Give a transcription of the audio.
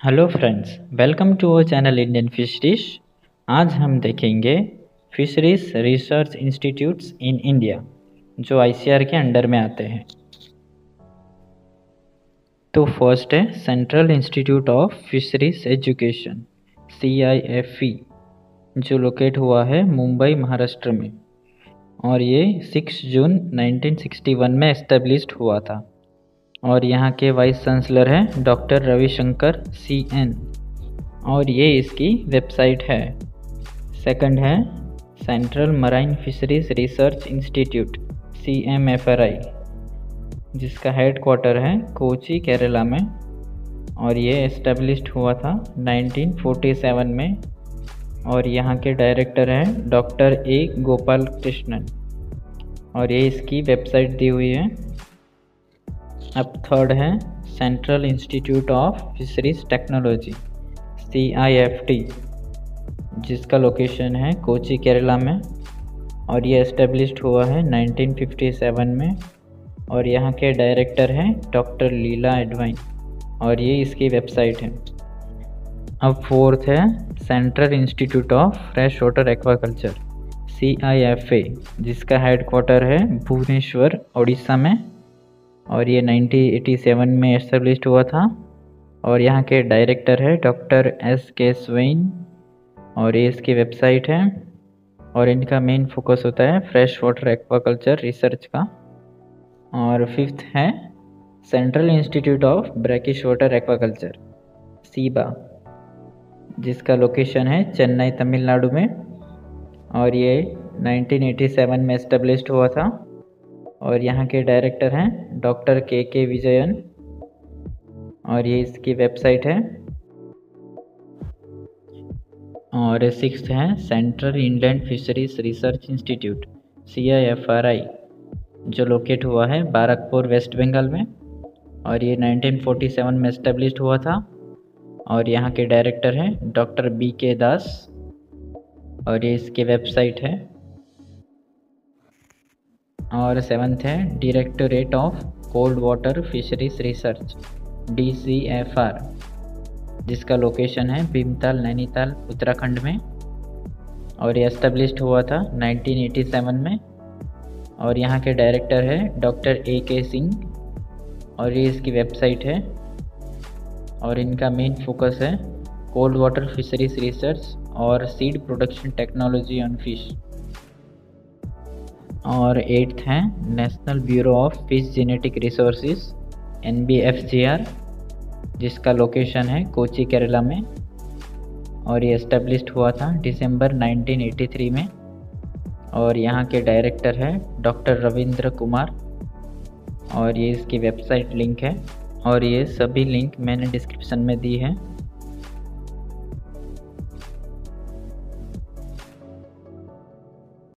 Hello friends, welcome to our channel Indian fisheries. आज हम देखेंगे fisheries research institutes in India जो ICR के अंडर में आते हैं। तो फर्स्ट है central institute of fisheries education CIFE, जो लोकेट हुआ है मुंबई महाराष्ट्र में, और ये 6 जून 1961 में एस्टेब्लिश्ड हुआ था। और यहाँ के वाइस चांसलर हैं डॉक्टर रविशंकर CN, और ये इसकी वेबसाइट है। सेकंड है central marine fisheries research institute CMFRI, जिसका हेड क्वार्टर है कोची केरला में, और ये एस्टेब्लिश्ड हुआ था 1947 में। और यहाँ के डायरेक्टर हैं डॉक्टर A गोपाल कृष्णन, और ये इसकी वेबसाइट दी हुई है। अब थर्ड है central institute of fisheries technology CIFT, जिसका लोकेशन है कोची केरला में, और ये एस्टेब्लिश्ड हुआ है 1957 में। और यहाँ के डायरेक्टर हैं डॉक्टर लीला एडवाइन, और ये इसकी वेबसाइट है। अब फोर्थ है central institute of fresh water aquaculture CIFA, जिसका हेड क्वार्टर है भुवनेश्वर उड़ीसा में, और ये 1987 में एस्टेब्लिश्ड हुआ था। और यहाँ के डायरेक्टर है डॉक्टर SK स्वेइन, और ये इसकी वेबसाइट है। और इनका मेन फोकस होता है फ्रेश वाटर एक्वाकल्चर रिसर्च का। और फिफ्थ है central institute of brackish water aquaculture SIBA, जिसका लोकेशन है चेन्नई तमिलनाडु में, और ये 1987 में एस्टेब्लिश्ड हुआ था। और यहाँ के डायरेक्टर हैं डॉक्टर KK विजयन, और ये इसकी वेबसाइट है। और सिक्स्थ है central inland fisheries research institute CIFRI, जो लोकेट हुआ है बारकपुर वेस्ट बंगाल में, और ये 1947 में एस्टेब्लिश्ड हुआ था। और यहाँ के डायरेक्टर हैं डॉक्टर BK दास, और ये इसकी वेबसाइट है। और सेवन्थ है directorate of cold water fisheries research DCFR, जिसका लोकेशन है भीमताल नैनीताल उत्तराखंड में, और ये एस्टेब्लिश्ड हुआ था 1987 में। और यहाँ के डायरेक्टर है डॉक्टर AK सिंह, और ये इसकी वेबसाइट है। और इनका मेन फोकस है कोल्ड वाटर फिशरीज रिसर्च और seed production technology on fish. और एट्थ है national bureau of fish genetic resources NBFGR, जिसका लोकेशन है कोची केरला में, और ये एस्टेब्लिश्ड हुआ था दिसंबर 1983 में। और यहाँ के डायरेक्टर है डॉक्टर रविंद्र कुमार, और ये इसकी वेबसाइट लिंक है, और ये सभी लिंक मैंने डिस्क्रिप्शन में दी है।